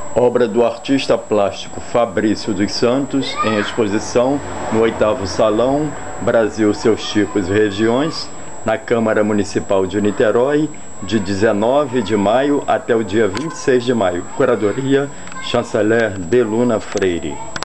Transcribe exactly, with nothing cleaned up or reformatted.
Obra do artista plástico Fabrício dos Santos, em exposição no oitavo Salão Brasil, seus tipos e regiões, na Câmara Municipal de Niterói, de dezenove de maio até o dia vinte e seis de maio. Curadoria, Chanceler Beluna Freire.